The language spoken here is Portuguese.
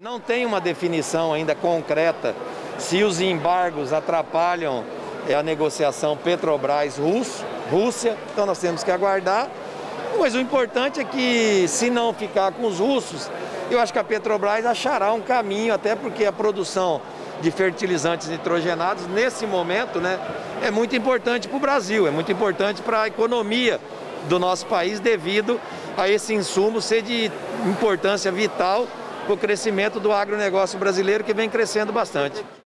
Não tem uma definição ainda concreta se os embargos atrapalham a negociação Petrobras-Rússia, então nós temos que aguardar. Mas o importante é que, se não ficar com os russos, eu acho que a Petrobras achará um caminho, até porque a produção de fertilizantes nitrogenados, nesse momento, é muito importante para o Brasil, é muito importante para a economia do nosso país, devido a esse insumo ser de importância vital para o crescimento do agronegócio brasileiro, que vem crescendo bastante.